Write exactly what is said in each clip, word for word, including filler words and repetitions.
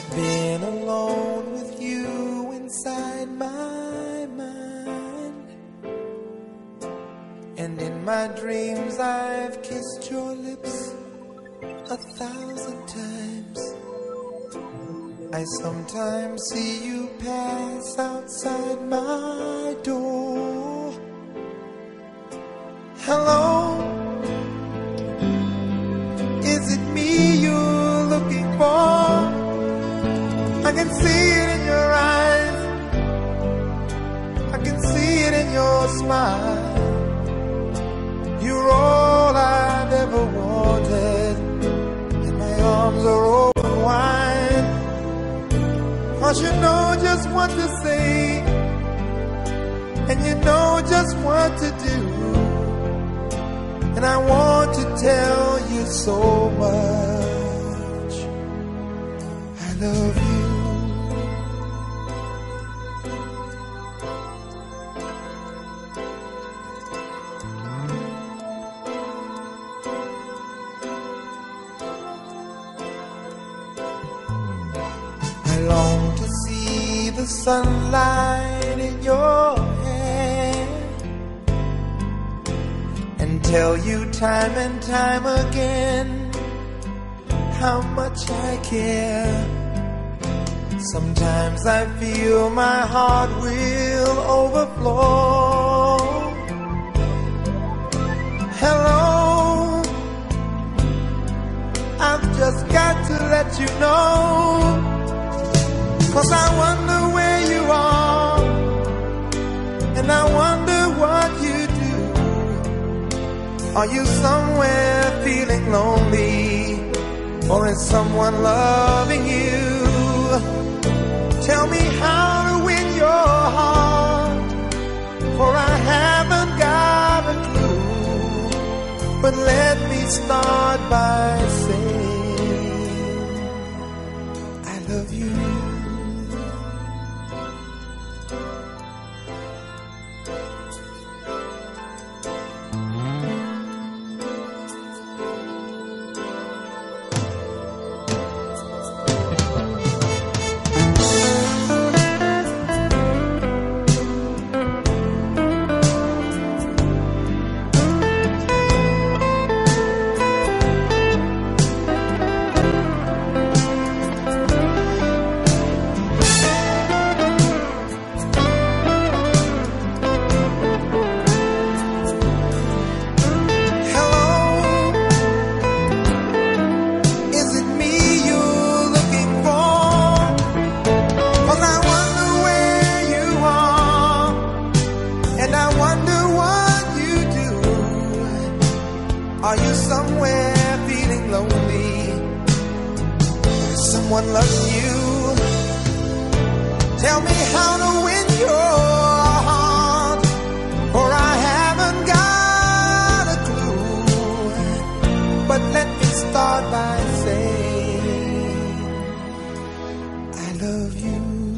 I've been alone with you inside my mind, and in my dreams I've kissed your lips a thousand times. I sometimes see you pass outside my door. Hello, is it me you're looking for? I can see it in your eyes, I can see it in your smile. You're all I've ever wanted, and my arms are open wide. 'Cause you know just what to say, and you know just what to do, and I want to tell you so much I love you. I long to see the sunlight in your hair and tell you time and time again how much I care. Sometimes I feel my heart will overflow. Hello, I've just got to let you know, 'cause I wonder where you are, and I wonder what you do. Are you somewhere feeling lonely, or is someone loving you? Tell me how to win your heart, for I haven't got a clue. But let me start by saying I love you. Are you somewhere feeling lonely? Is someone loving you? Tell me how to win your heart, for I haven't got a clue. But let me start by saying I love you.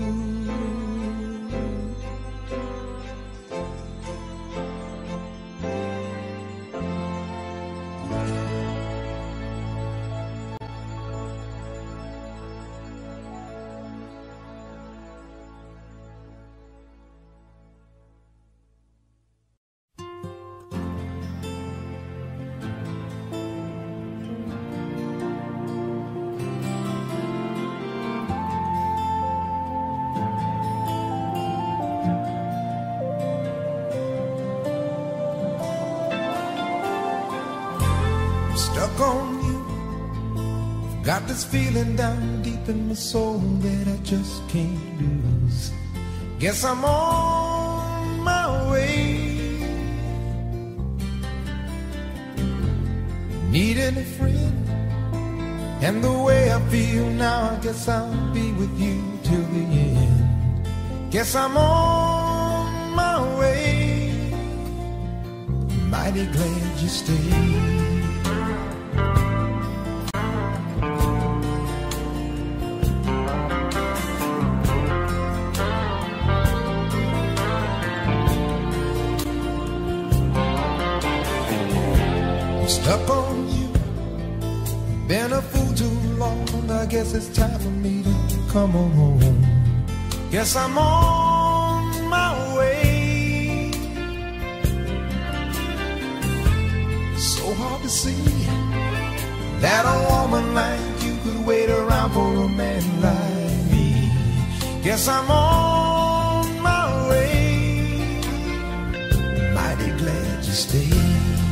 Stuck on you, got this feeling down deep in my soul that I just can't lose. Guess I'm on my way. Needing a friend, and the way I feel now, I guess I'll be with you till the end. Guess I'm on my way. Mighty glad you stayed. Stuck on you, been a fool too long. I guess it's time for me to come on home. Guess I'm on my way. So hard to see that a woman like you could wait around for a man like me. Guess I'm on my way. Mighty glad you stayed.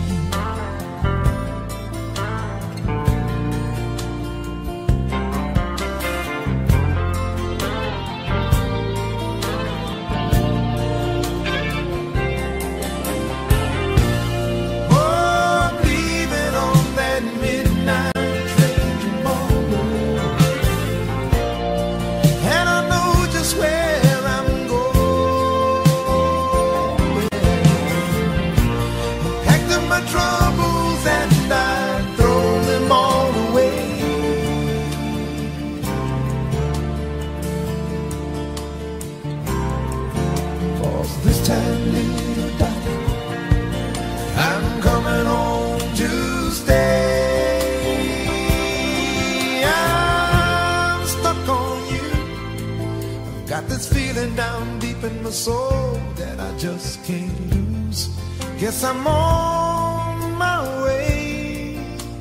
Down deep in my soul that I just can't lose. Guess I'm on my way.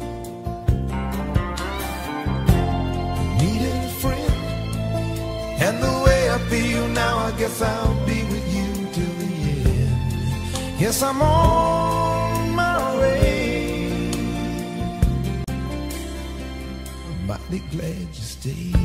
Needing a friend, and the way I feel now, I guess I'll be with you till the end. Yes, I'm on my way. I'm mighty glad you stayed.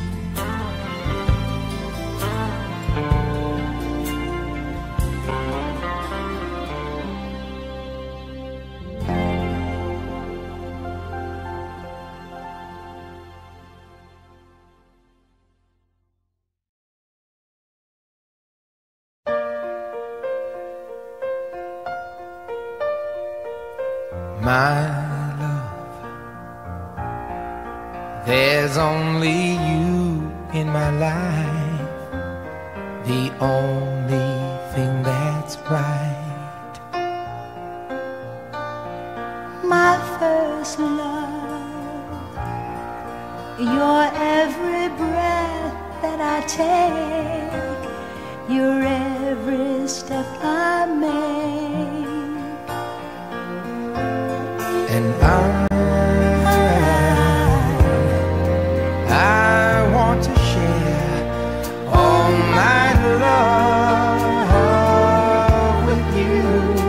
My love, there's only you in my life, the only thing that's right. My first love, your every breath that I take, your every step I make. And I, I want to share all my love with you.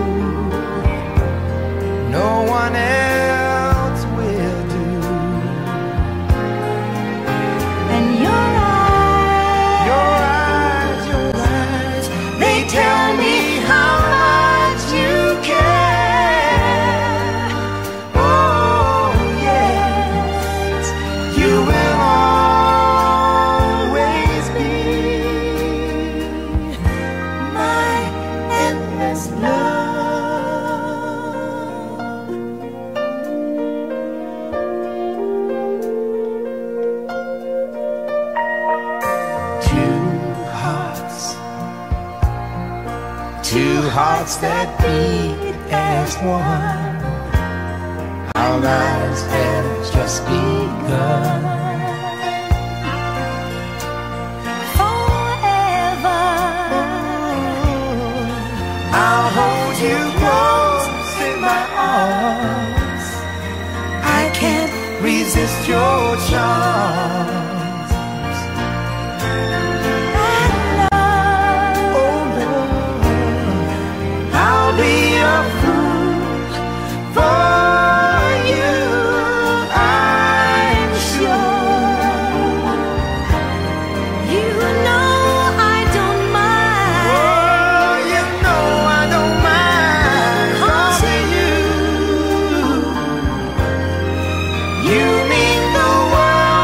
No one else will do. And your eyes, your eyes, your eyes, they tell me how much you care. Hearts that beat as one. Our lives have just begun. Forever, I'll hold you close in my arms. I can't resist your charms. Be a fool for you, I'm sure. You know I don't mind. Oh, you know I don't mind. Cause you, you mean the world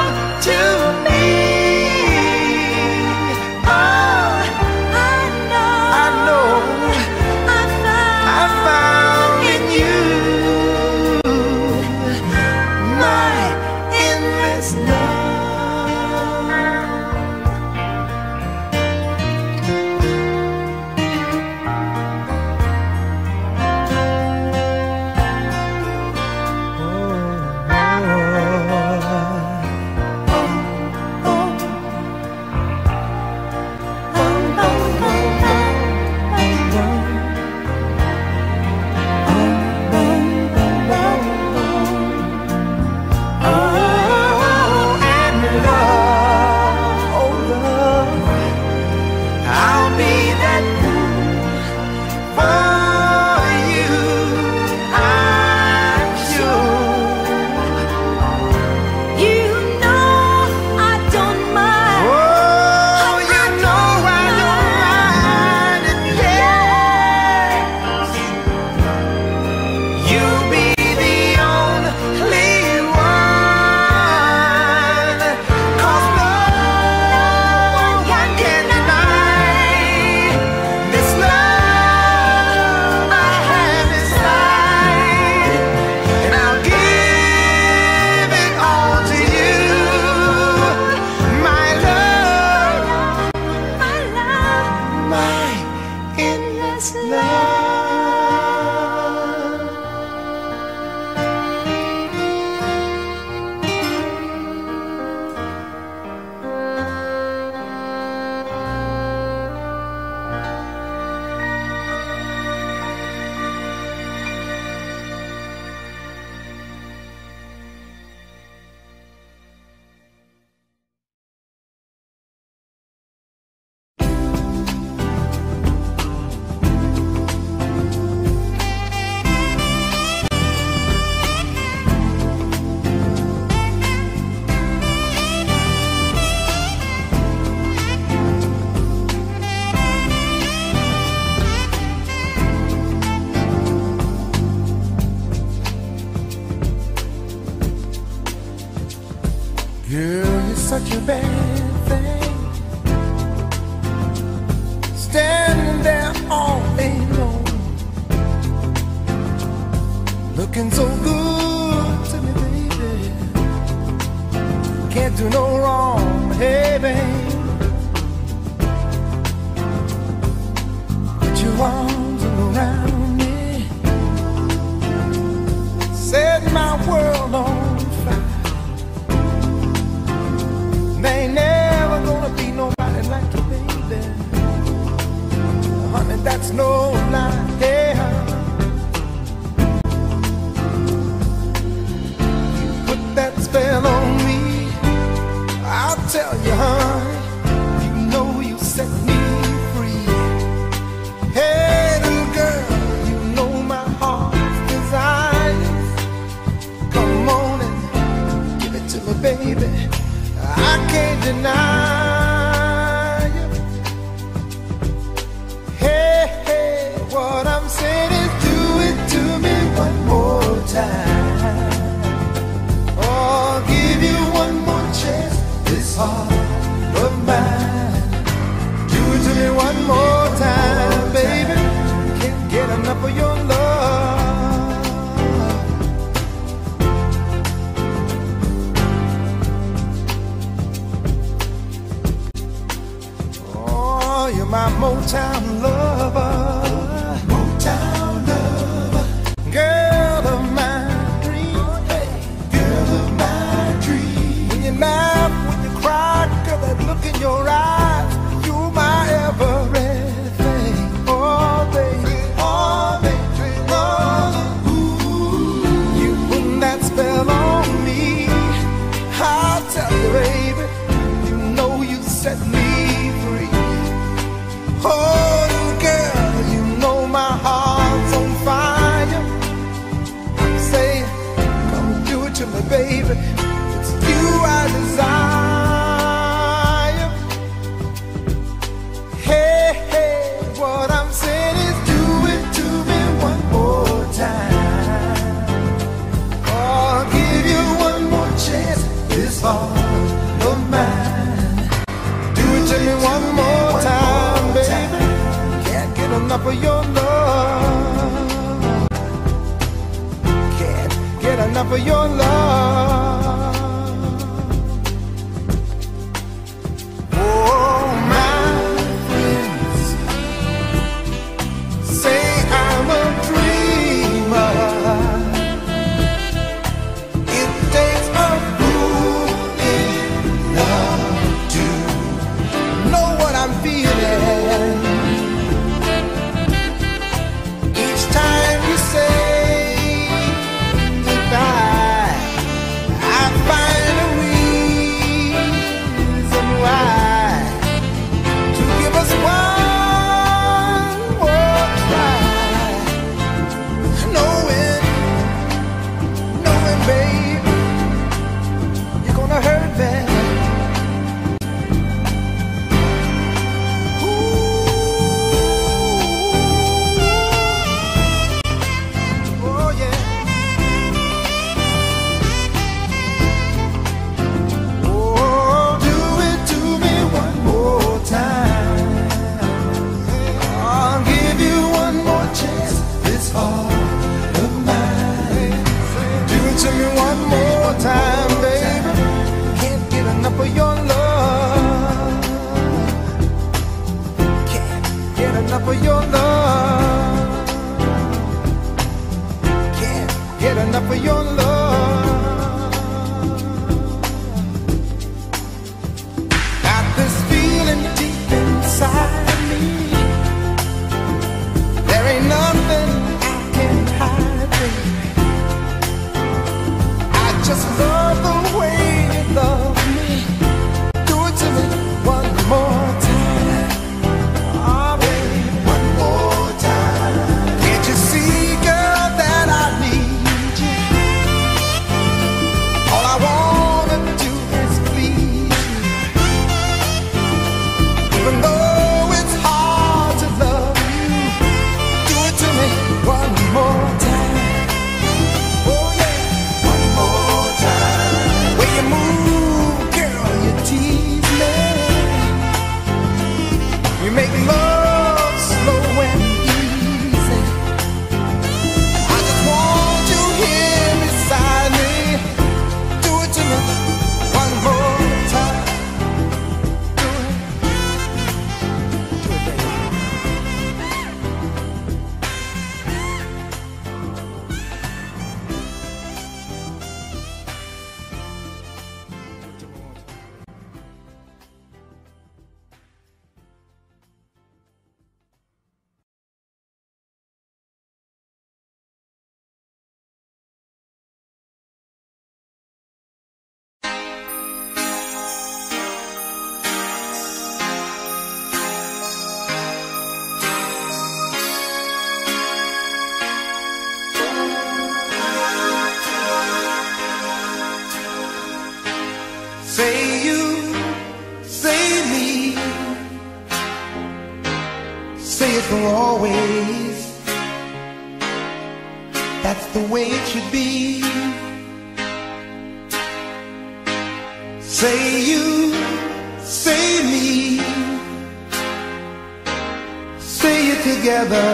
Girl, you're such a bad thing, standing there all day long, looking so good to me, baby. Can't do no wrong, hey, babe. Put your arms around me, set my world on fire. There ain't never gonna be nobody like you, baby. Honey, that's no lie, yeah. You put that spell on me, I'll tell you, honey. You know you set me free. Hey, little girl, you know my heart's desire. Come on and give it to me, baby. I can't deny you. Hey, hey, what I'm saying is do it to me one more time. Oh, give you one more chance, this heart of mine. Do it to me one more time, baby. Can't get enough of your love. You're my Motown lover, Motown lover, girl of my dreams, hey, girl of my dreams. When you laugh, when you cry, girl, that look in your eyes, you're my everything. Oh, baby, oh, baby, oh, ooh. You put that spell on me, I'll tell you, baby, you know you set me free. Oh, little girl, you know my heart's on fire. I'm saying, come do it to me, baby. It's you I desire. Hey, hey, what I'm saying is do it to me one more time. Oh, I'll give you one more chance, this heart of mine. Do it to me one more time, baby. Can't get enough of your love. Can't get enough of your love. Oh, my friends say I'm a dreamer. It takes a fool in love to know what I'm feeling. Each time you say goodbye, I find a reason why to give us one more try. Knowing, knowing, baby, you're gonna hurt me. Time, baby, can't get enough of your love. Can't get enough of your love. Can't get enough of your love. Got this feeling deep inside me. There ain't nothing I can hide, baby. Just love the way you love me. Do it to me one more time. Oh, baby, one more time. Can't you see, girl, that I need you? Say you, say me, say it for always. That's the way it should be. Say you, say me, say it together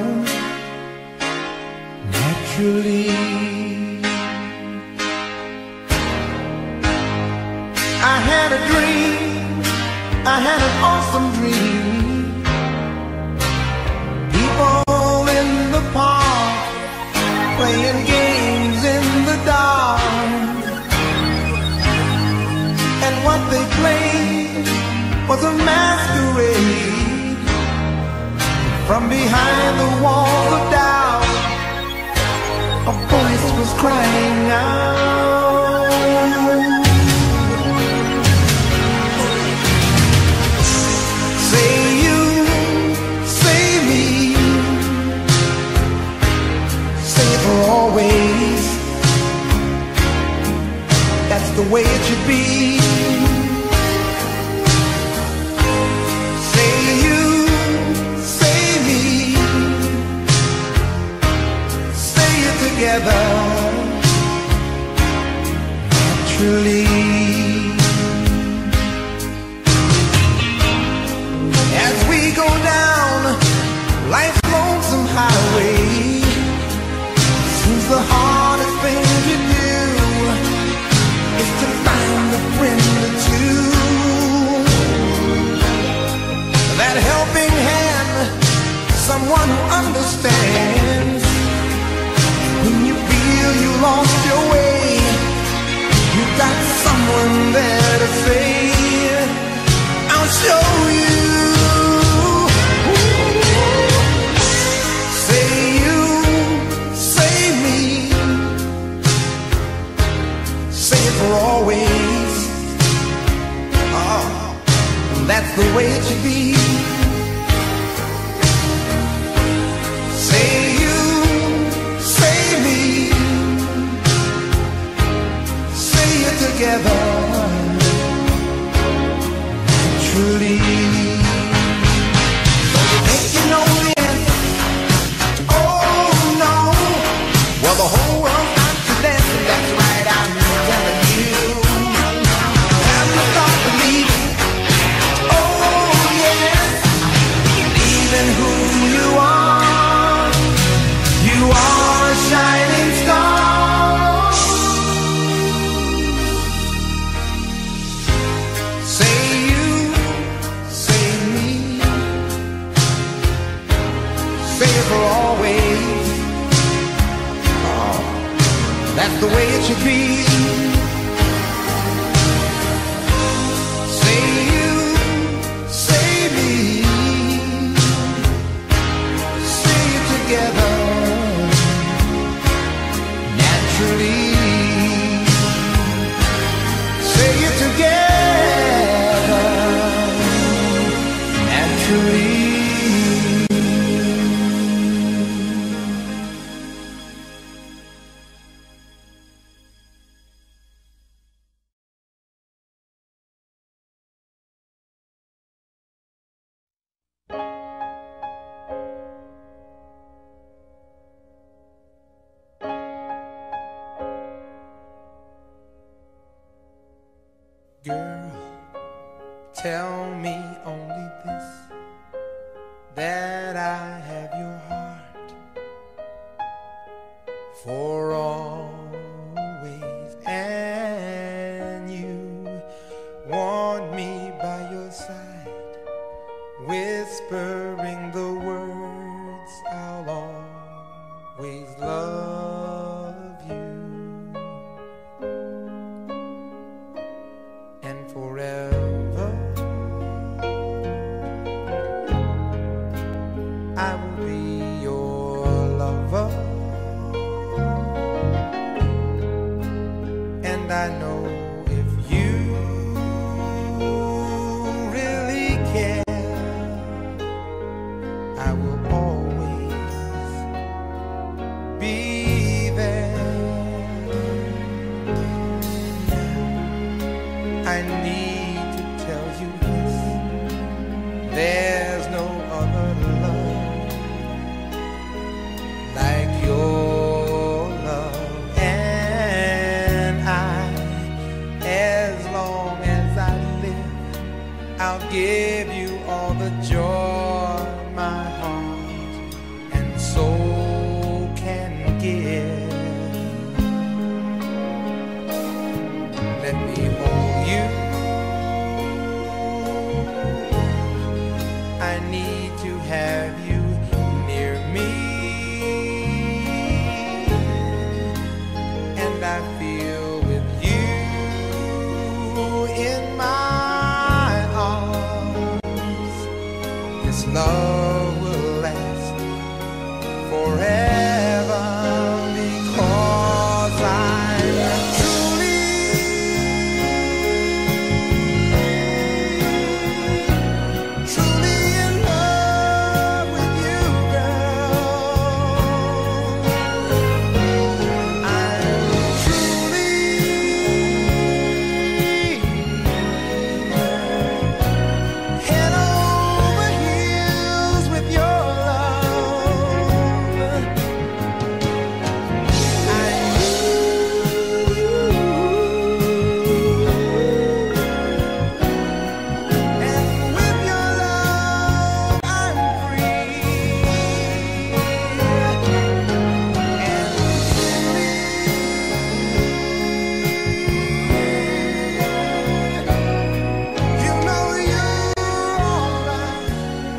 naturally. I had a dream, I had an awesome dream. People in the park playing games in the dark, and what they played was a masquerade. From behind the walls of doubt, a voice was crying out. Say you, say me, say it for always. That's the way it should be. Say you, say me, say it together naturally. As we go down life's lonesome highway, seems the hardest thing to do is to find a friend or two. That helping hand, someone who understands. When you feel you lost your way, you got someone there to say, I'll show you. Say you, say me, say it for always. Oh, that's the way it should be. Say you, say me, say it together truly. So you think you know this? Oh no. Well, the whole world's got to dance, and that's right, I'm telling you. Have to start believing. Oh yes, believe in who you are. You are a shining star. Say you, say me, say it for always. Oh, that's the way it should be. Say you, say me, say it together naturally. Say it together naturally. Girl, tell me only this, that I have your heart for always, and you want me by your side, whispering the words, I'll always love you. And forever I will be your lover, and I know if you really care, I will always be there. I need to tell you this. There's no other love like your love. And I, as long as I live, I'll give you all the joy my heart and soul can give. Let me hold you. I need to have you near me. And I feel with you in my arms, this love will last forever, because I'm truly, truly in love with you, girl. I'm truly head over heels with your love. I need you, and with your love I'm free, and truly, you know you're alright.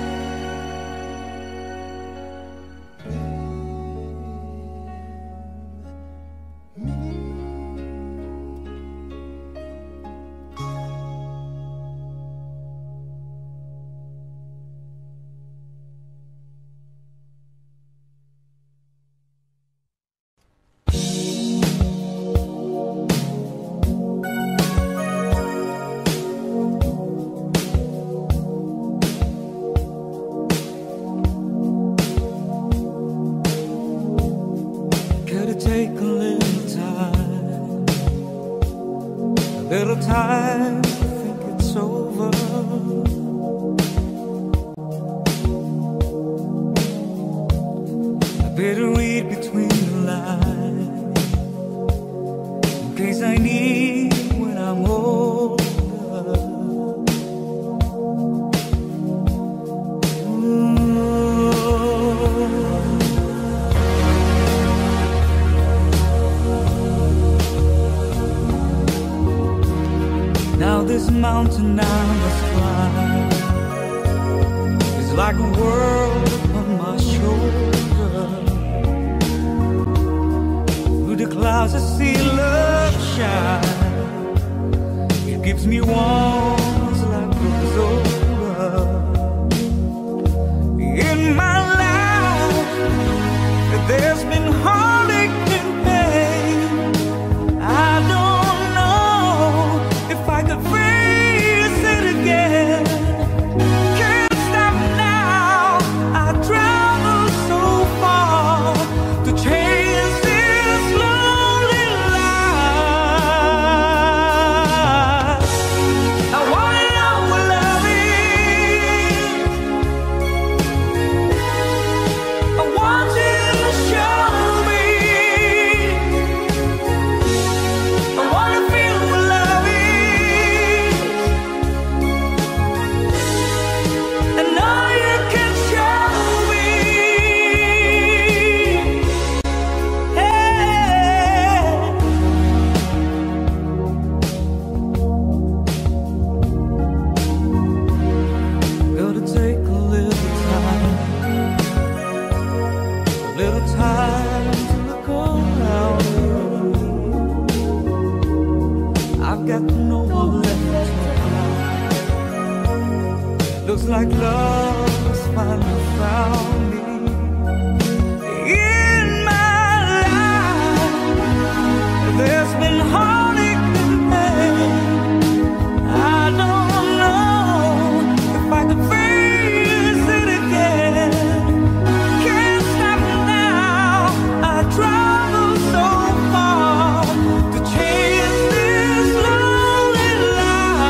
Could it take a little time, a little time to think it's over? I better read between the lines, in case I need when I'm older. Now this mountain I must climb is like a world upon my shoulder. Through the clouds I see love shine. It gives me warmth like rose over. In my life there's been heartache and pain. I don't know if I could face it again. Can't stop now. I travel so far to chase this lonely life. I wanna know what love is. I want you to show me. I wanna feel what love is. I know you can show me. Hey. Gonna take a little time, a little time to look around me. I've got no one left to cry. Looks like love has finally found me. In my life there's been heartache and pain. I don't know if I could face it again. Can't stop now. I travel so far to chase this lonely life.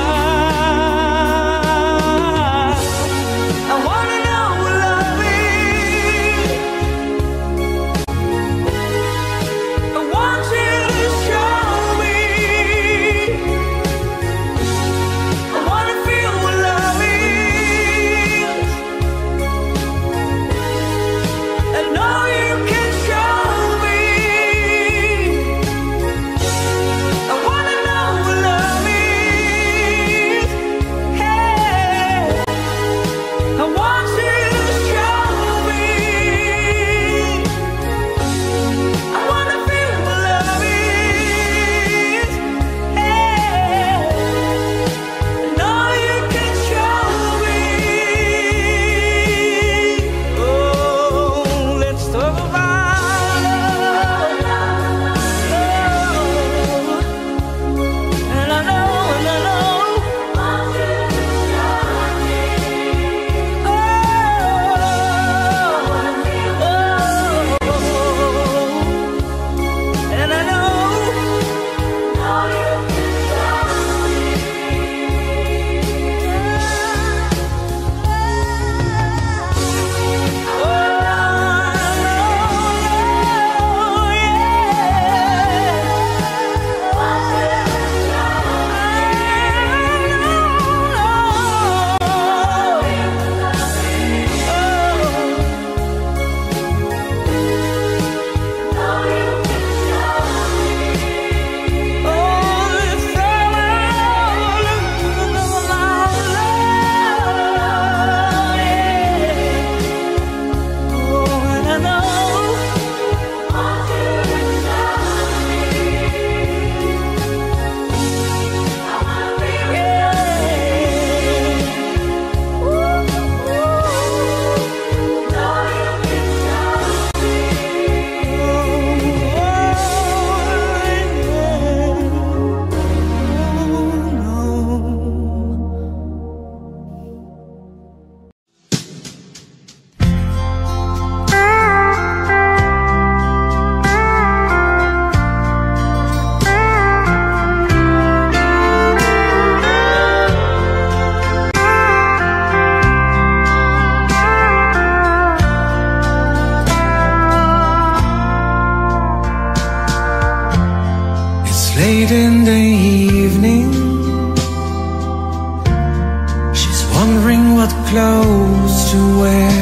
what clothes to wear.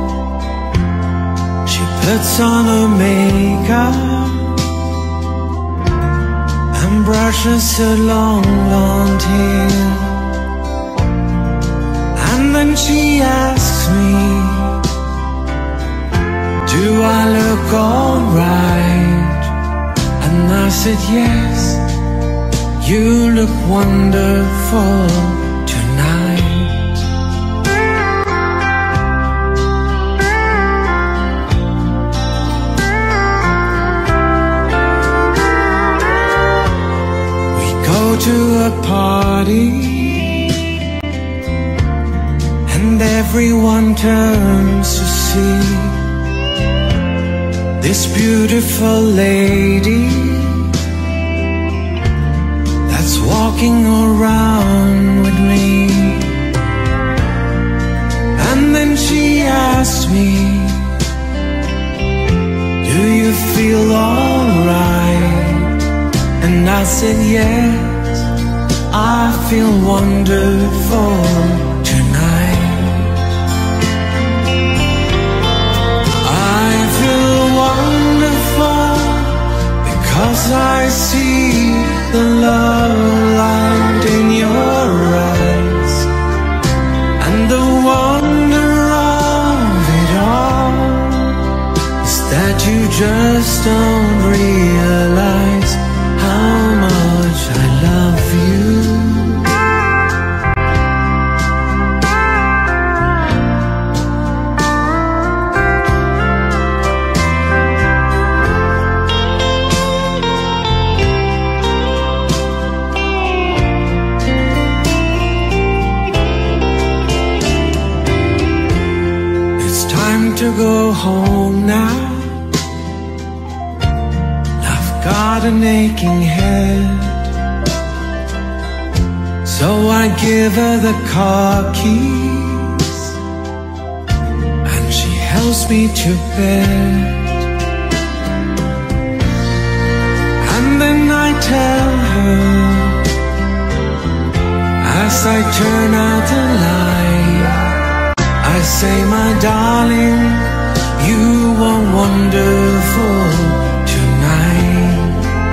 She puts on her makeup and brushes her long blonde hair. And then she asks me, do I look alright? And I said yes, you look wonderful tonight. We go to a party and everyone turns to see this beautiful lady that's walking around with me. And then she asked me, do you feel alright? And I said yes, I feel wonderful tonight. I feel wonderful because I see the love light in your eyes, and the wonder of it all is that you just don't realize how much I love you. To go home now, I've got an aching head, so I give her the car keys and she helps me to bed. And then I tell her, as I turn out the light, I say, my darling, you are wonderful tonight.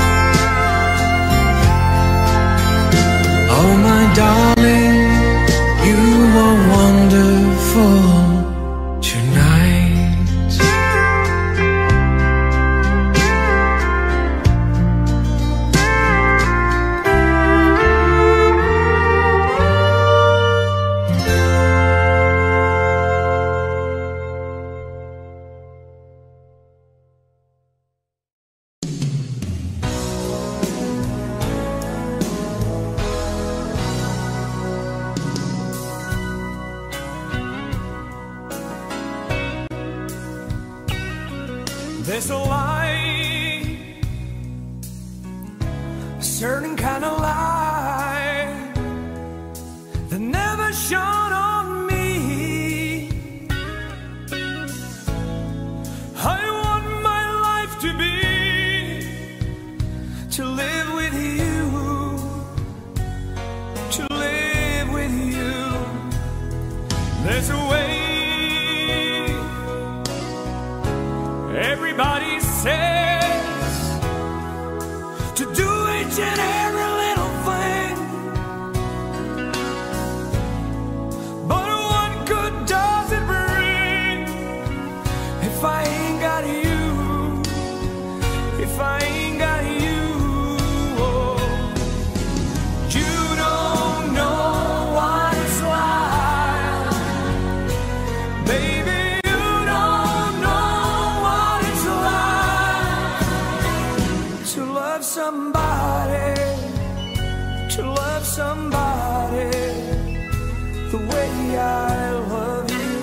Oh, my darling, you are wonderful tonight. There's a light, a certain kind of light that never shone on me. I want my life to be, to live with you, to live with you. There's a way. Everybody says to do each and every little thing, but what good does it bring if I ain't got you, if I ain't got you? Oh, you don't know what it's like, baby. Somebody, to love somebody the way I love you.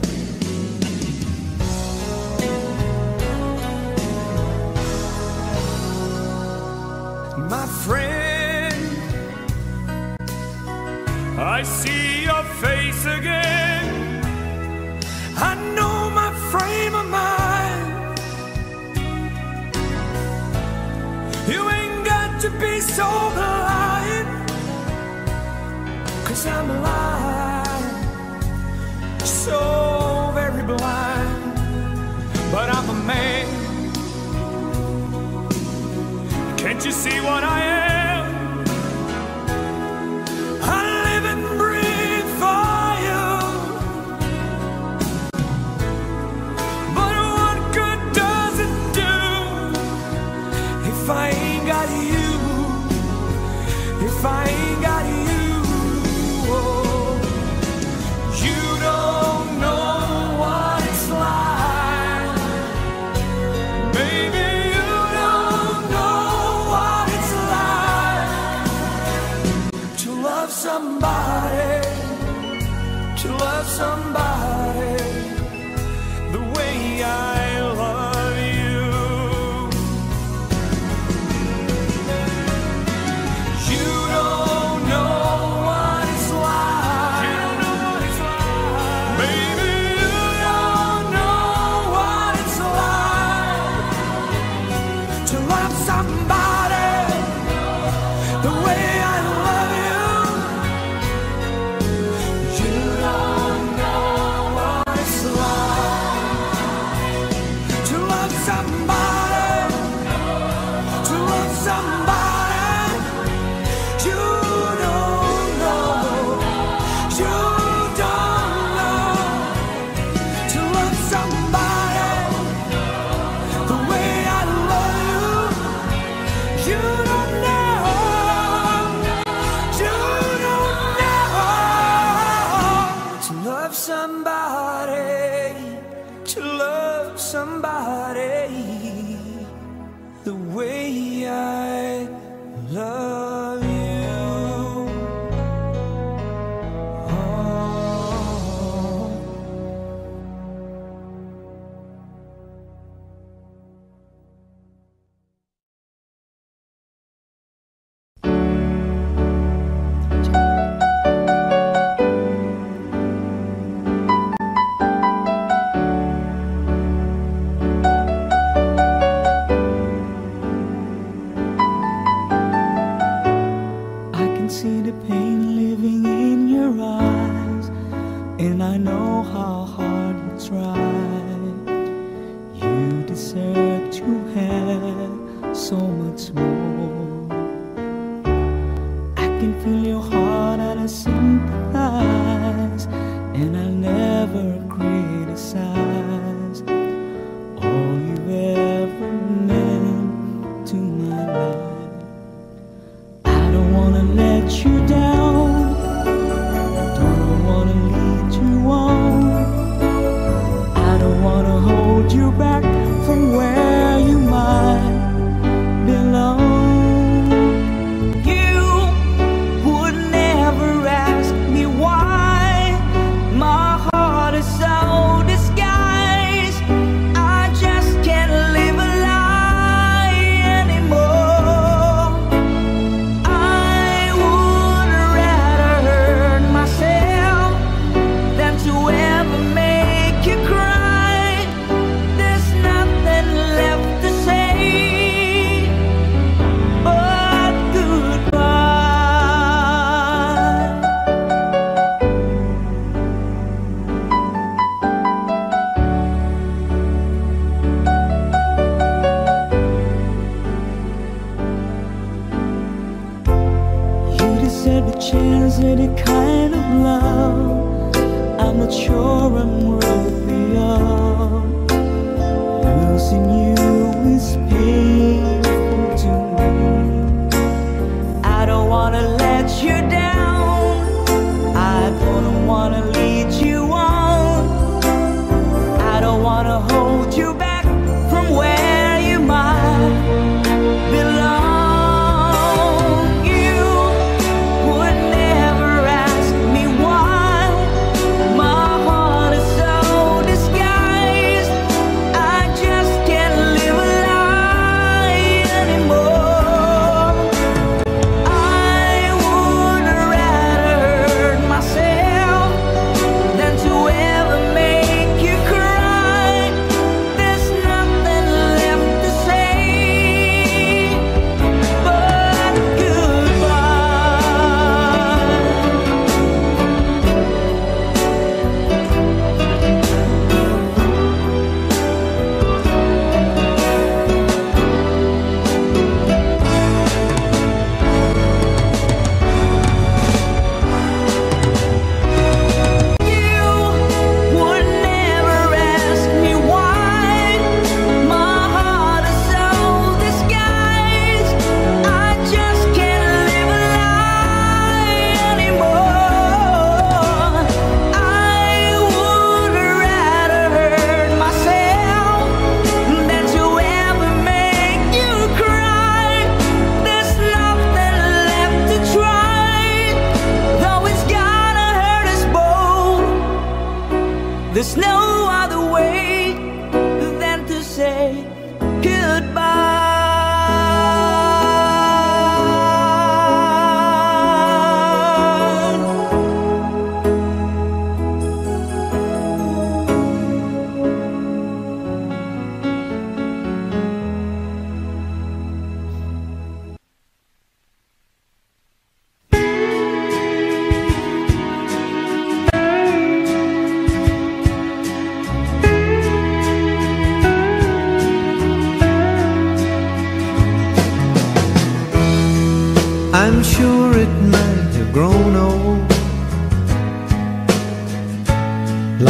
My friend, I see your face again. I know my frame of mind. You ain't got to be so blind, 'cause I'm alive so very blind, but I'm a man. Can't you see what I am? I live and breathe for you. But what good does it do if I ain't got you? If I ain't got you? Oh, you don't know what it's like. Baby, you don't know what it's like to love somebody, to love somebody the way I love you. You don't know what it's like. You don't know what it's like. Baby, you don't know what it's like to love somebody the way I love you. You don't know what it's like to love somebody, to love somebody. You don't know, you don't know to love somebody the way I love you. You don't know, you don't know to love somebody, to love somebody the way I love you. Oh. I can see the pain living in your eyes, and I know how hard you try. You deserve to have so much more. I can feel your heart and I sympathize, and I'll never criticize all you've ever meant to my life. I don't wanna let you down, don't wanna lead you on. I don't wanna hold you back from where you might belong. You would never ask me why my heart is so disguised. I just can't live a lie anymore. I would rather hurt myself than to ever make you cry. There's nothing left to say but goodbye. You deserve a chance at a kind of love I'm not sure I'm worthy of. Losing you is painful to me. I don't wanna let you down, I don't wanna lead you on. I don't wanna hold you back from where you might belong. You would never ask me why my heart is so disguised. I just can't live a lie.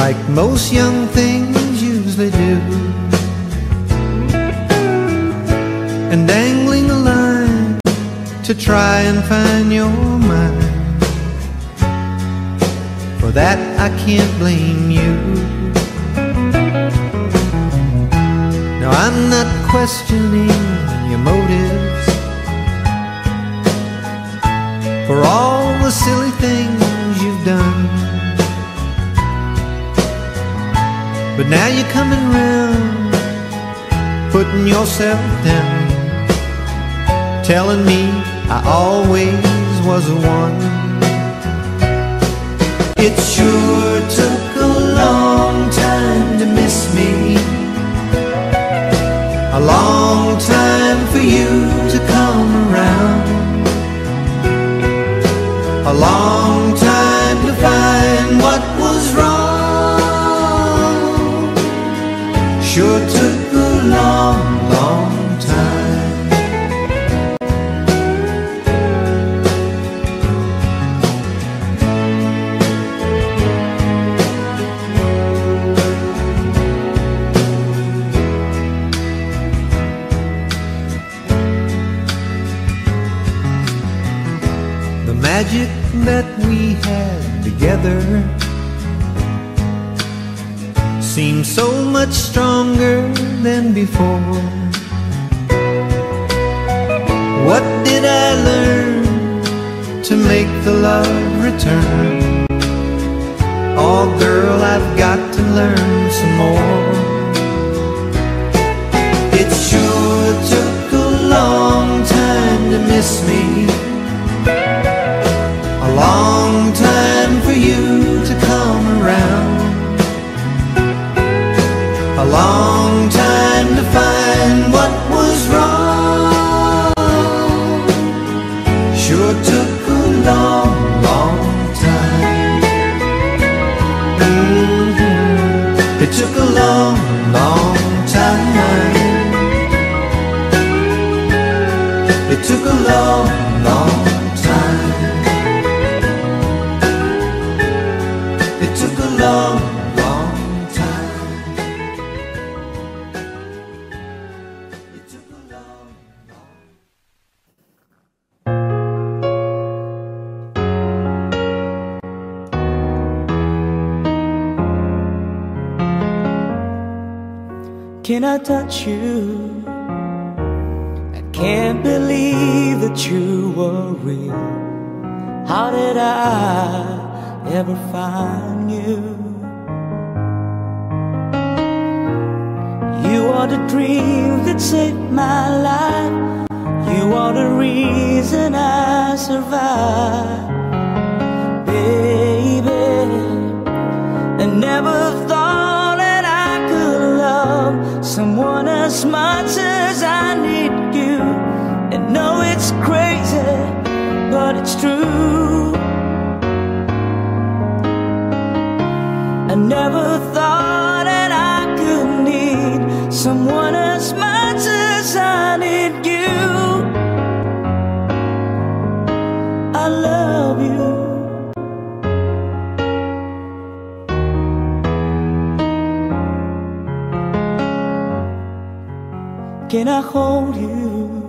like most young things usually do, and dangling a line to try and find your mind. For that I can't blame you. Now I'm not questioning your motives for all the silly things you've done, but now you're coming round, putting yourself down, telling me I always was the one. It sure took a long time to miss me, a long time for you to come around, a long time to find what was wrong. Sure took a long, long time. Magic that we had together seems so much stronger than before. What did I learn to make the love return? Oh girl, I've got to learn some more. It sure took a long time to miss me, a long time for you to come around, a long time to find what was wrong. Sure took a long, long time. Mm-hmm. It took a long, long time. It took a long, long time. It took a long, long time. It took a long, long time. Can I touch you? I can't believe that you were real. How did I ever find you? You are the dream that saved my life. You are the reason I survive, baby. I never thought that I could love someone as much as I need you. And know it's crazy, but it's true. I never thought that I could need someone as much as I need you. I love you. Can I hold you?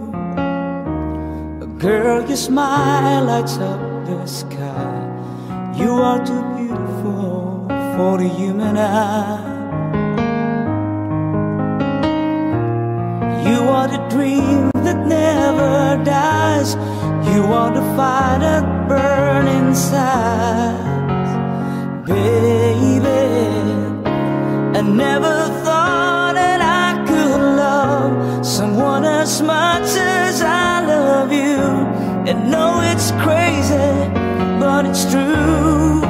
Girl, your smile lights up the sky. You are too beautiful for the human eye. You are the dream that never dies. You are the fire that burns inside, baby. I never thought that I could love someone as much as I love you. And know it's crazy, but it's true.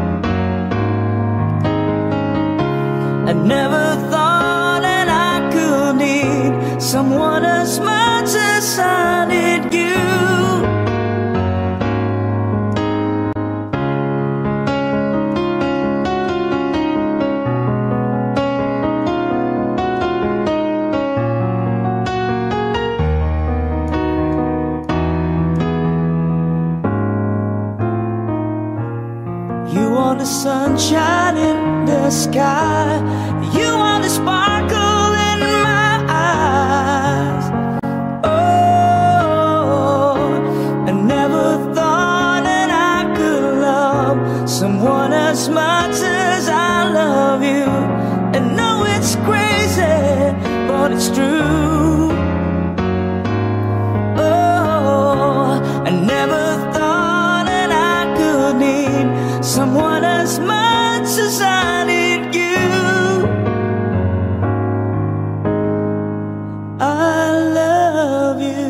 I never thought that I could need someone as much as I need you. You are the sunshine in the sky. You are the sparkle in my eyes. Oh, I never thought that I could love someone as much as I love you. And no, it's crazy, but it's true. Oh, I never thought that I could need someone as much as I need you. I love you.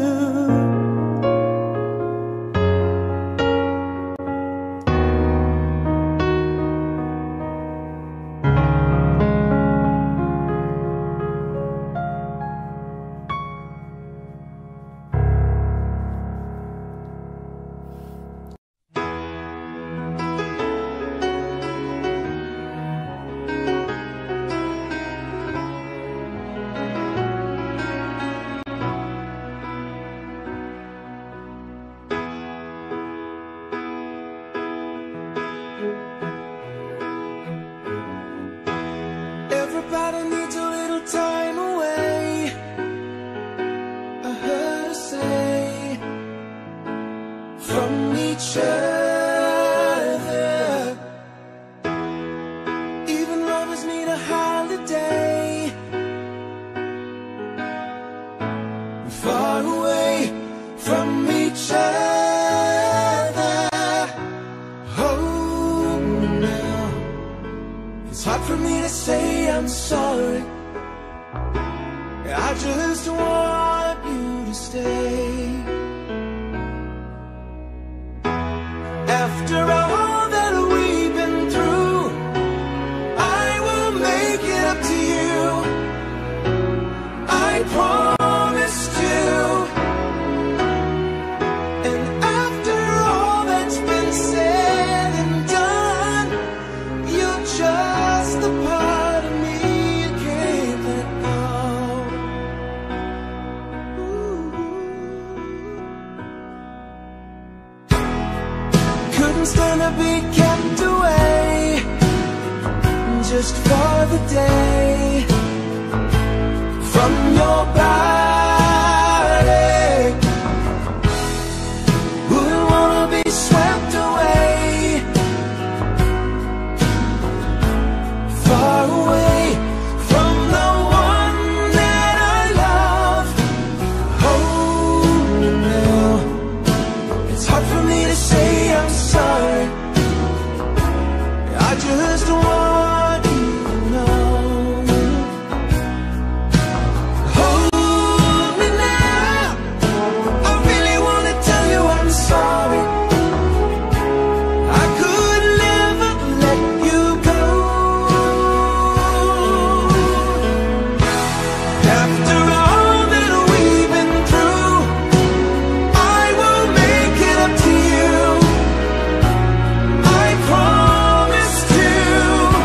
Everybody needs a little time away, I heard her say, from each other. Even lovers need a holiday, far away from each other. Oh, now it's hard for me to say I'm sorry. I just want you to stay. After all that we've been through, I will make it up to you. I promised you. And after all that's been said and done, you're just the part of me you can't let go. Ooh. Couldn't stand to be kept away just for the day from your body. Wouldn't wanna be swept away, far away from the one that I love. Oh, now it's hard for me to say I'm sorry. I just want you to know. Hold me now, I really want to tell you I'm sorry. I could never let you go. After all that we've been through, I will make it up to you. I promised you.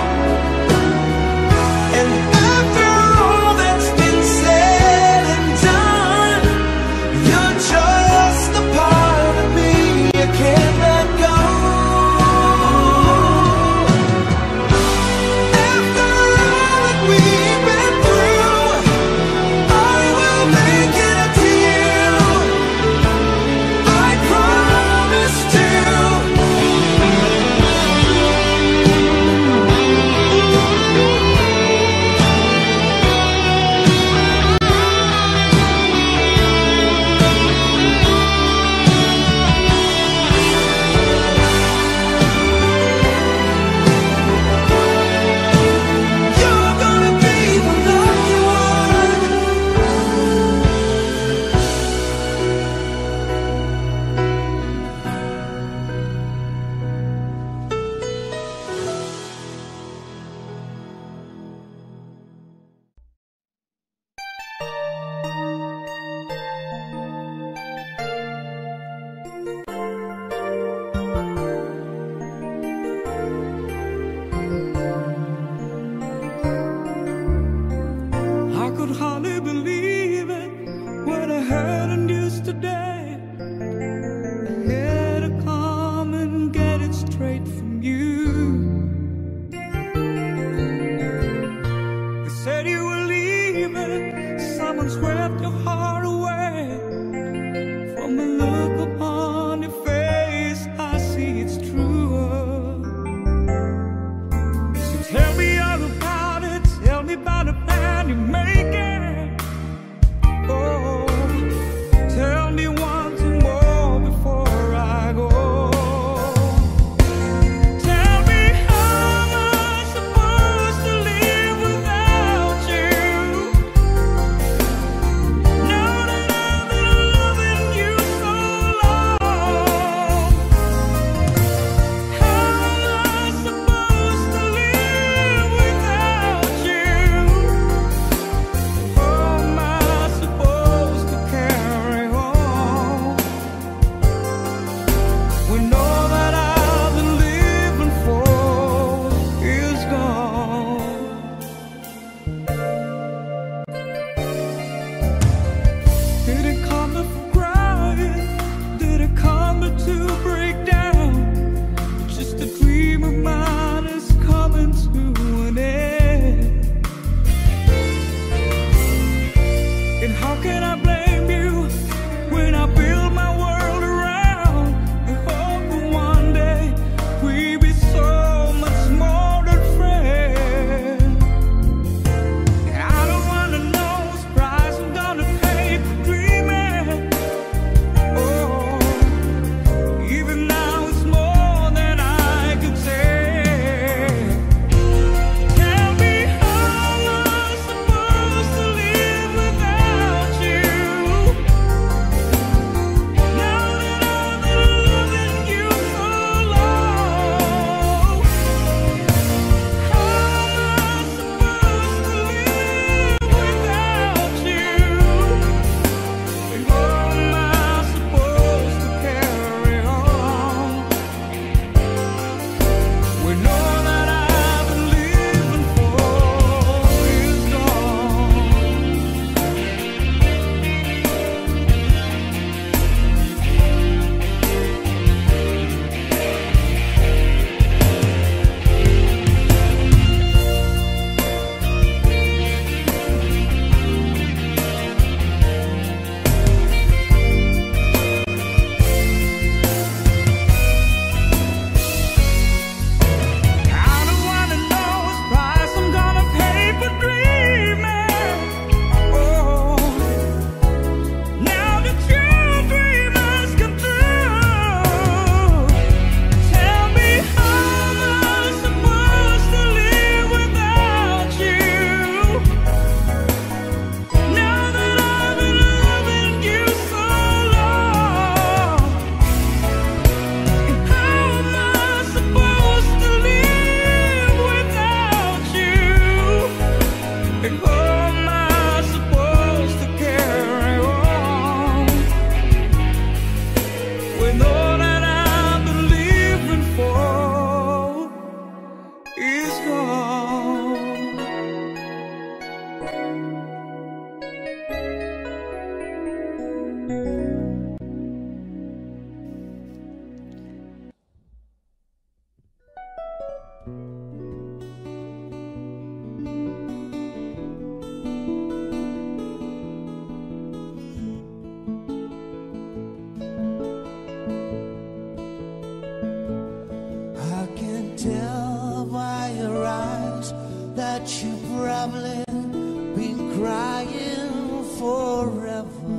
I can tell by your eyes that you've probably been crying forever.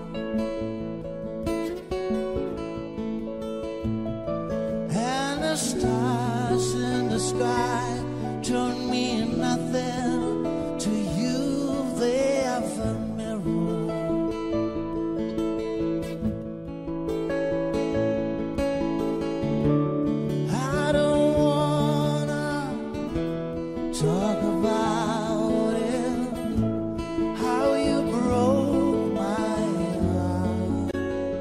And the stars in the sky don't mean nothing to you, they have a mirror. I don't wanna talk about it, how you broke my heart.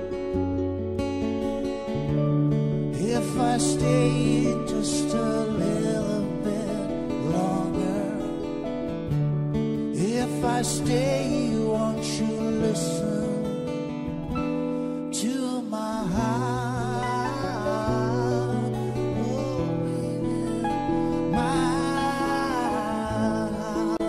If I stayed just a little bit longer, if I stay, won't you listen to my heart? Oh, baby, my heart.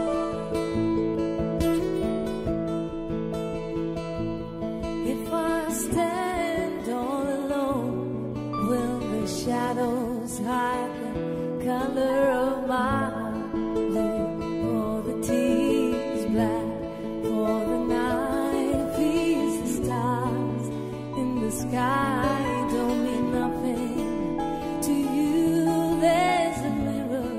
If I stand all alone, will the shadows hide the color of my heart? Blue for the tears, black for the night. Please, the stars in the sky don't mean nothing to you. There's a mirror.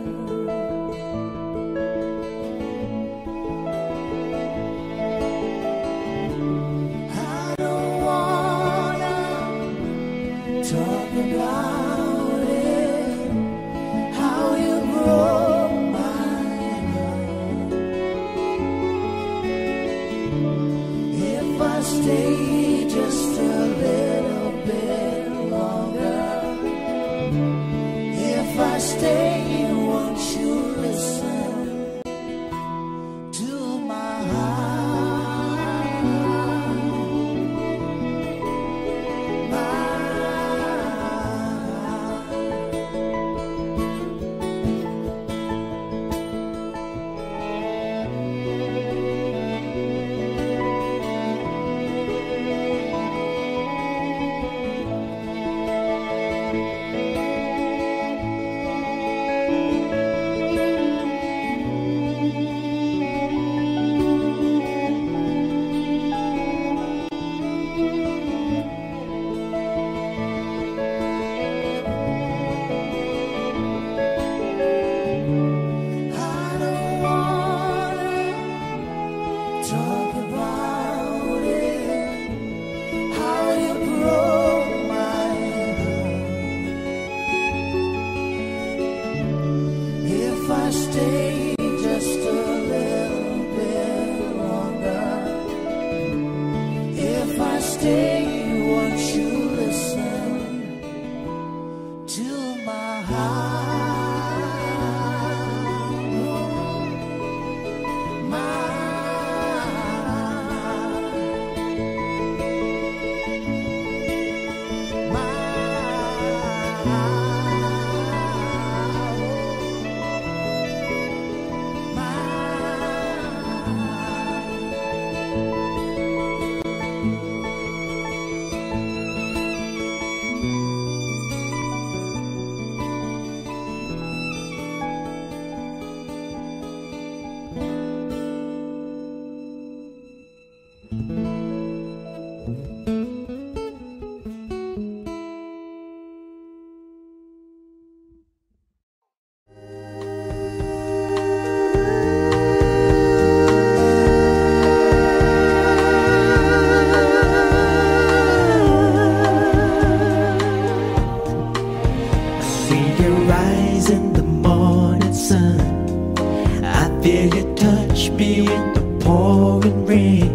I don't wanna talk about it, how you broke my heart. If I stay just a little bit longer, if I stay, won't you listen to my heart? My Feel you touch me in the pouring rain.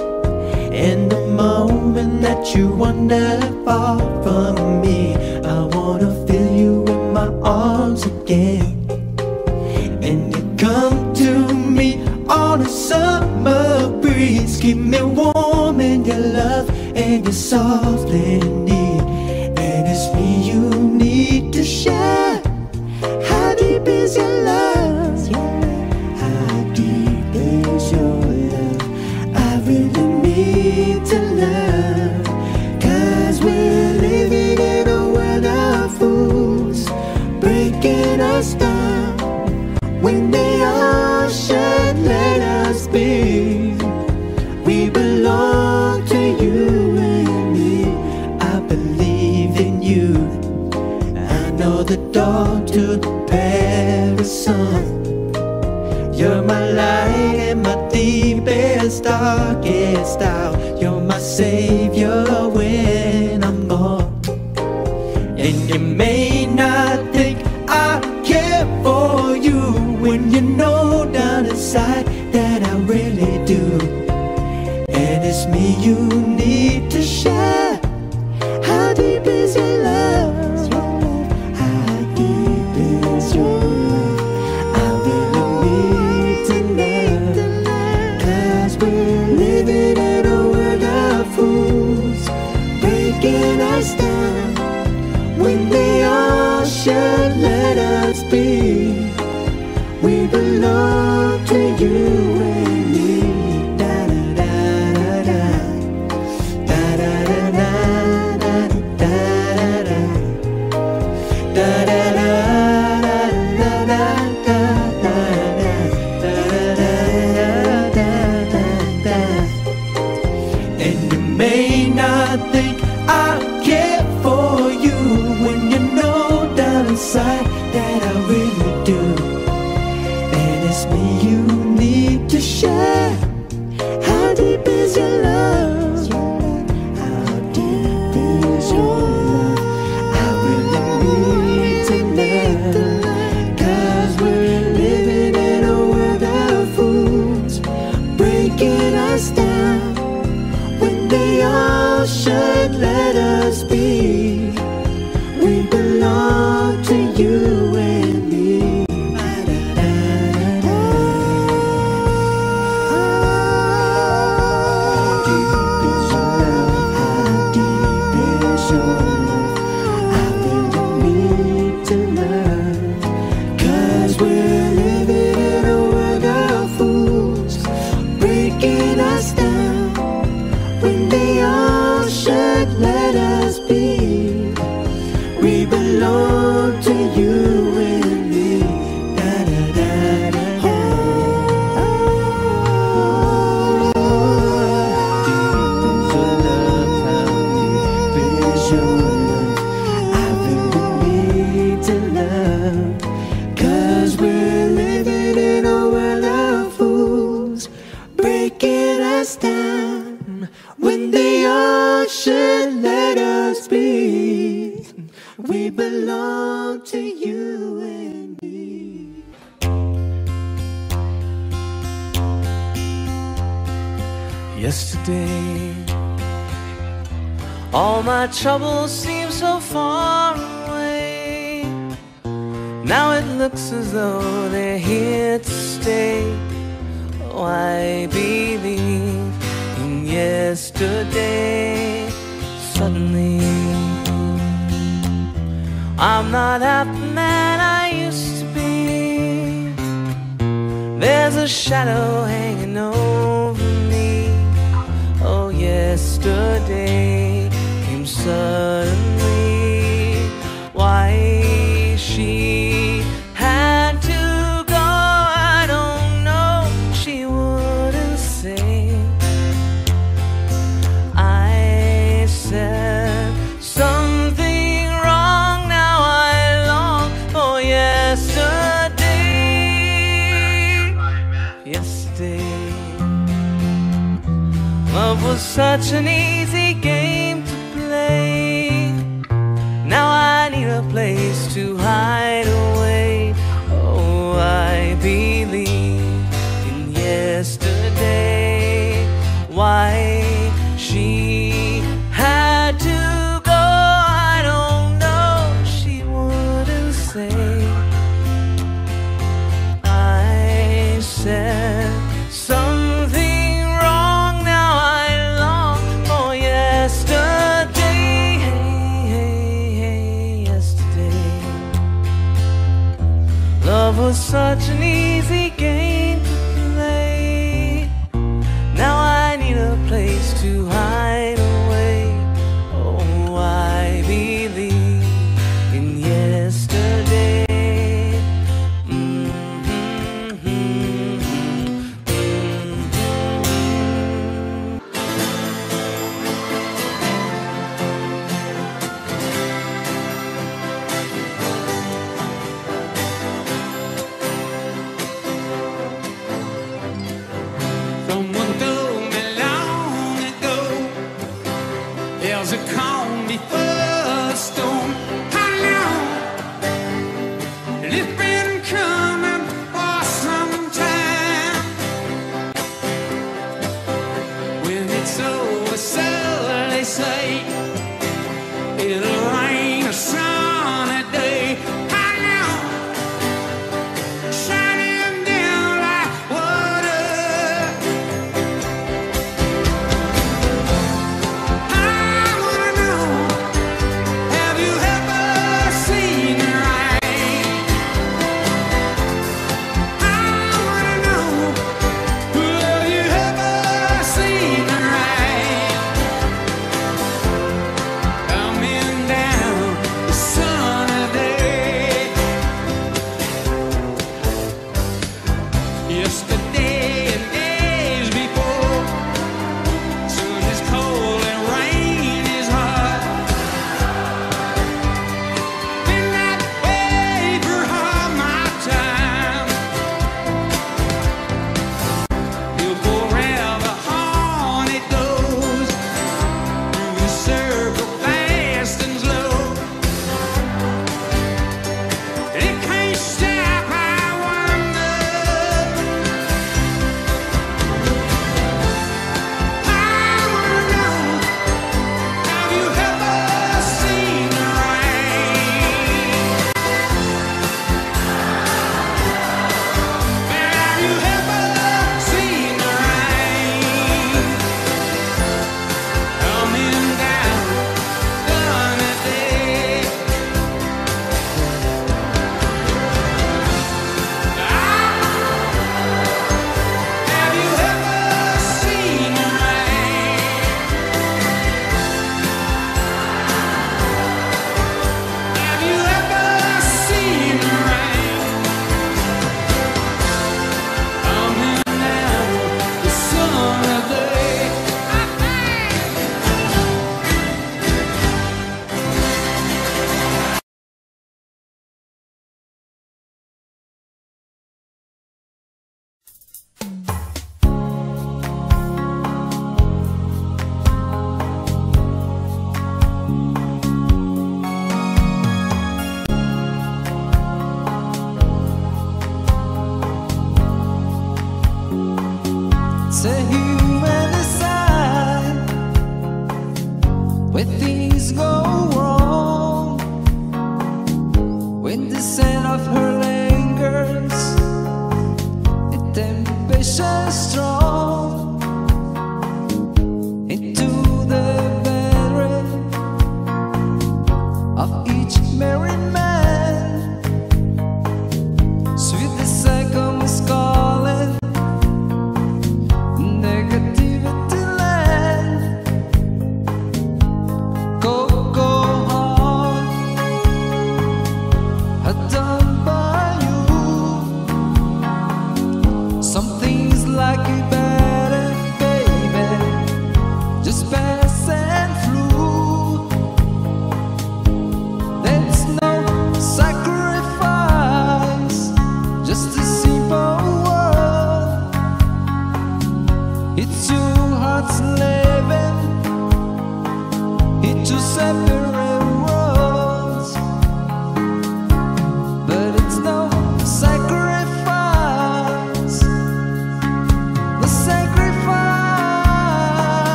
In the moment that you wander far from me, I wanna feel you in my arms again. And you come to me on a summer breeze, keep me warm in your love and your softly need. And it's me you need to share. How breaking us down. When the ocean let us be, we belong to you and me. I believe in you. I know the door to the Paris sun. You're my light and my deepest, darkest hour. You're my savior when I'm gone. And you may not think I care for you, when you know down inside that I really do. And it's me you need to share. How deep is your love? How deep is your love? I really need to know. Cause we're living in a world of fools, breaking us down. When the ocean let us be, we belong to you and me. Da da da da da da da da da da da da da da. And you may not think I care for you, when you know down inside that I really do. And it's me you need to share. How deep is your love? How deep is your love? I really need to know. Cause we're living in a world of fools, breaking us down. When the ocean let us be, we belong to you and me. How deep is your love? How deep is your love? I really need to know. Cause we're living in a world of fools, breaking us down. When the ocean let us be, we belong to you and me. Da da da da da. How deep is your love? How deep is your love? I really need to know. Cause we're living in a world of fools, breaking us down. When the ocean let us be, we belong to you and me. Yesterday, all my troubles seem so far away. Now it looks as though they're here to stay. Oh, I believe in yesterday. Suddenly, I'm not half the man I used to be. There's a shadow hanging over me. Oh, yesterday came suddenly. Why she had to go, I don't know. She wouldn't say. I said something wrong. Now I long for yesterday. Yesterday, love was such an easy game to play. Now I need a place to hide away. Oh, I believe in yesterday. Why she had to go, I don't know. She wouldn't say. I said something wrong. Now I long for yesterday. Yesterday, love was such an easy game to play. Now I need a place to hide away. Oh, I believe in yesterday.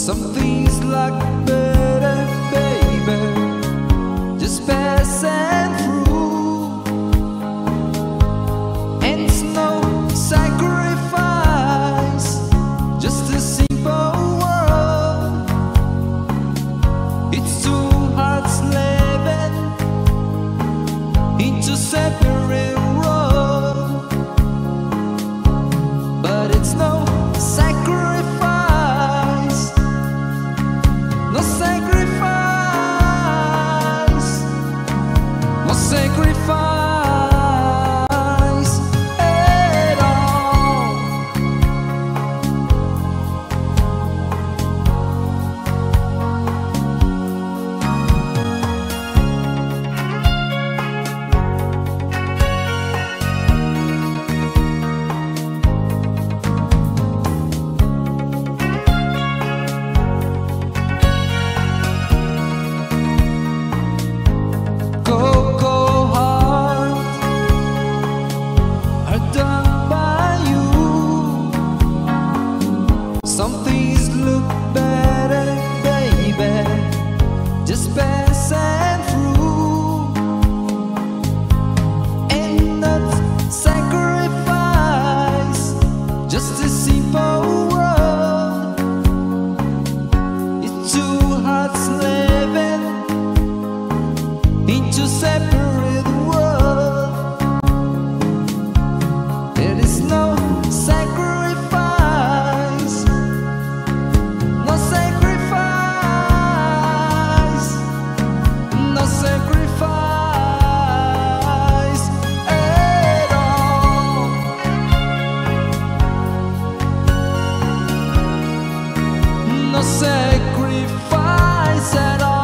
Some things like better, baby, just passing through. And it's no sacrifice, just a simple world. It's two hearts living into separate roads, but it's no sacrifice, no sacrifice, no sacrifice at all. Cocoa heart are done by you. Some things look better, baby, just passing through. And not sacrifice, just a simple world. It's two hearts living into separate world. There is no sacrifice, no sacrifice, no sacrifice at all. No sacrifice at all.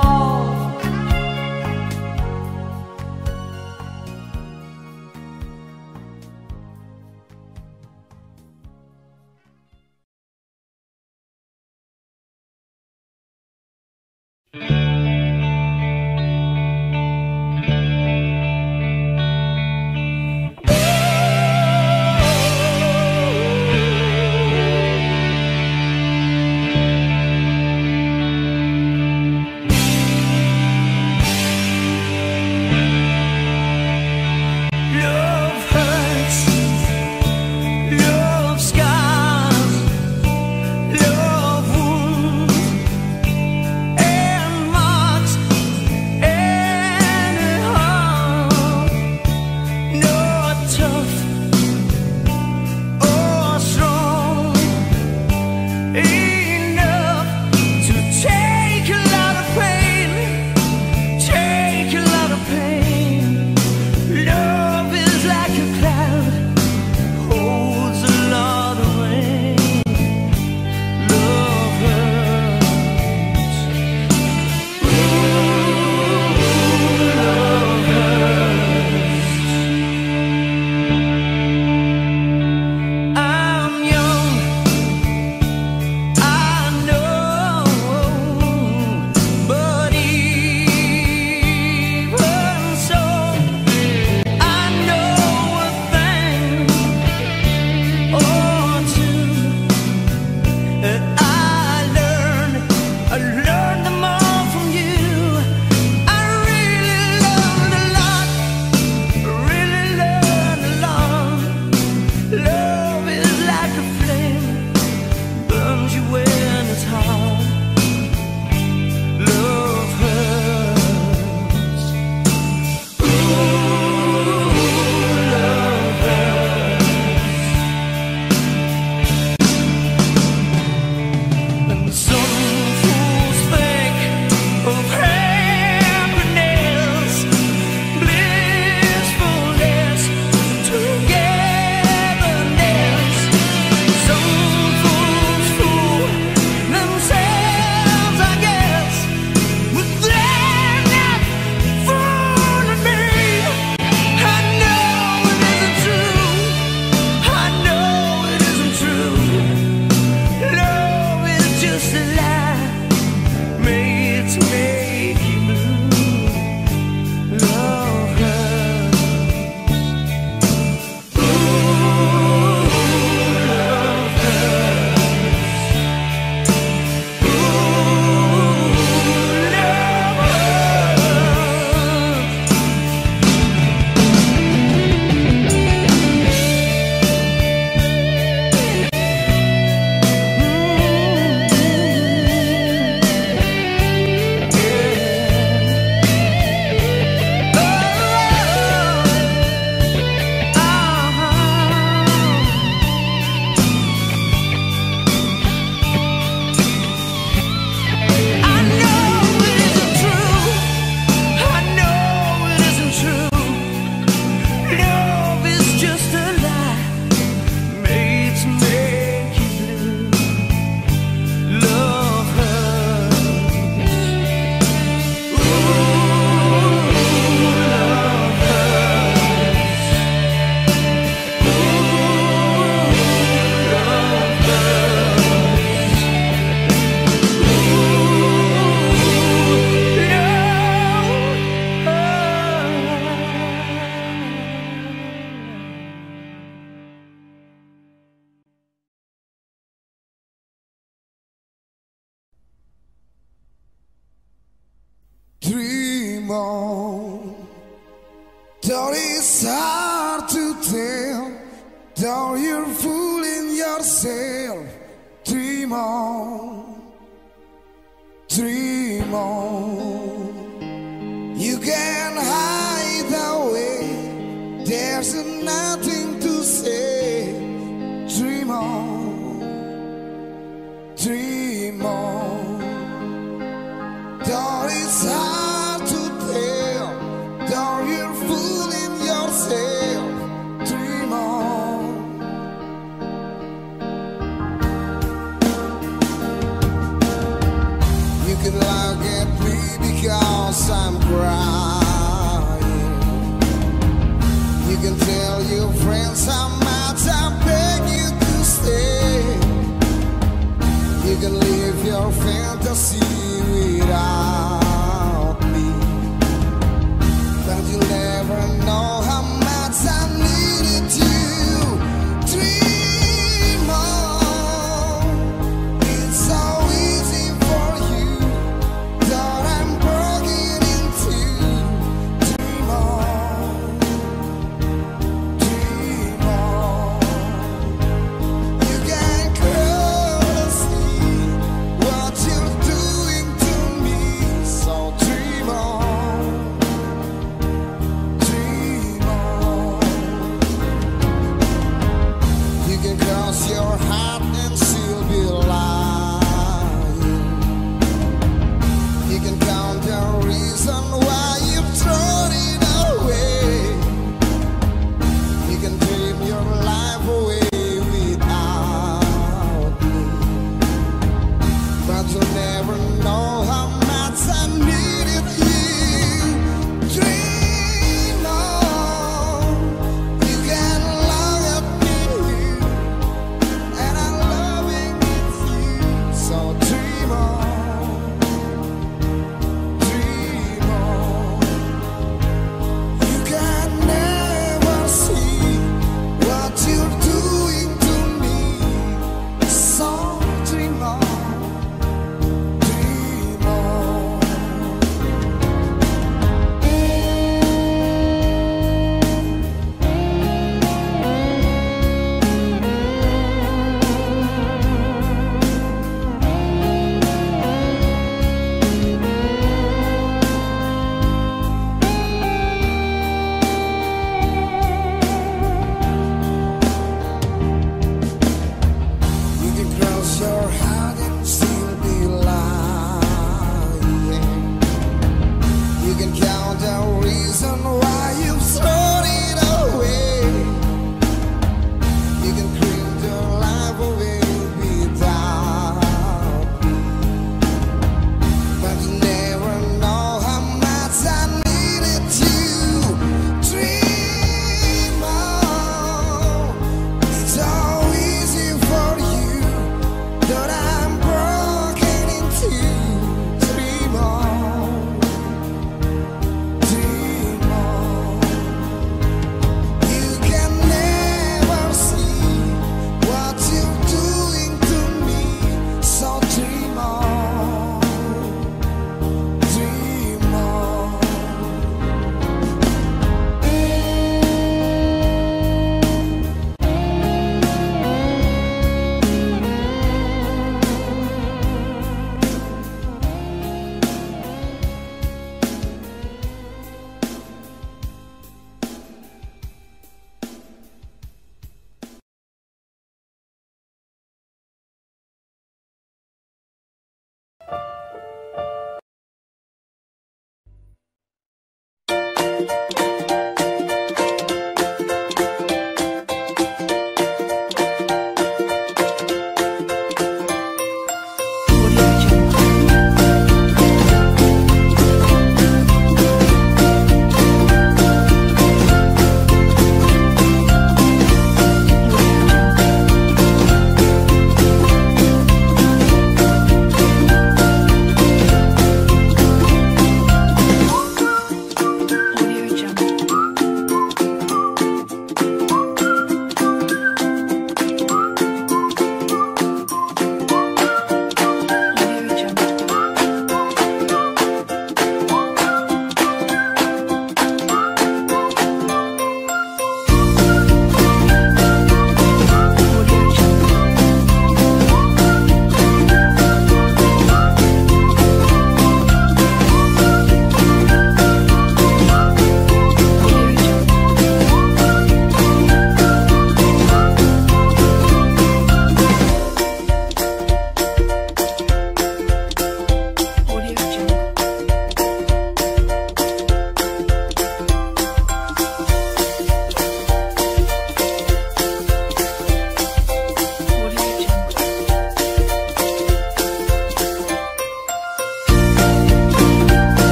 on. Though it's hard to tell, though you're fooling yourself, dream on, dream on. You can hide away, there's nothing to say. Dream on, dream on. Though it's hard to tell, though you're fooling yourself, dream on. You can look at me because I'm crying. You can tell your friends how much I beg you to stay. You can live your fantasy without me, but you'll never know how much I needed you. Dream on. It's so easy for you, that I'm broken into. Dream on, dream on. You can clearly see what you're doing to me. So dream on, dream on. You can cross your heart and still be lying. You can count the reason why you've thrown it away. You can dream your life away without me, but you'll never know how much I needed you. Dream on. You can look at me, and I'm loving it you. So dream on, dream on. You can never see what you're doing to me. So dream on, dream on. You can cross your heart and still be lying. You can count the reason why